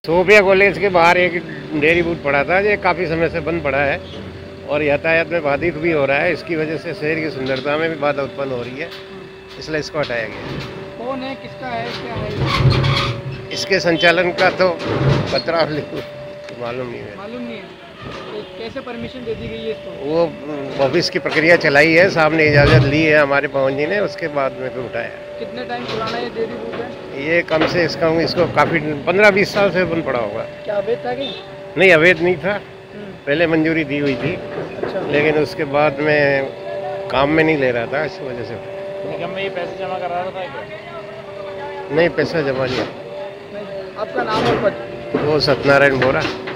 Sophia college के बाहर एक डेयरी बूथ पड़ा था, ये काफ़ी समय से बंद पड़ा है और यातायात में बाधित भी हो रहा है। इसकी वजह से शहर की सुंदरता में भी बाधा उत्पन्न हो रही है, इसलिए इसको हटाया गया। कौन है, किसका है, क्या है? इसके संचालन का तो पत्र मालूम नहीं है। मालूम नहीं है। तो कैसे परमिशन दे दी गई है इसको? वो ऑफिस की प्रक्रिया चलाई है, साहब ने इजाज़त ली है हमारे पवन जी ने, उसके बाद में फिर उठाया। कितने टाइम पुराना ये डेयरी बूथ है? ये कम से इसको काफ़ी 15-20 साल से बंद पड़ा होगा। क्या अवैध था कि नहीं, अवैध नहीं था, पहले मंजूरी दी हुई थी। अच्छा। लेकिन उसके बाद में काम में नहीं ले रहा था, इस वजह से। निगम में ये पैसे जमा करा रहा था क्या? नहीं, पैसा जमा नहीं। नहीं। आपका नाम और पद? वो सत्यनारायण बोरा।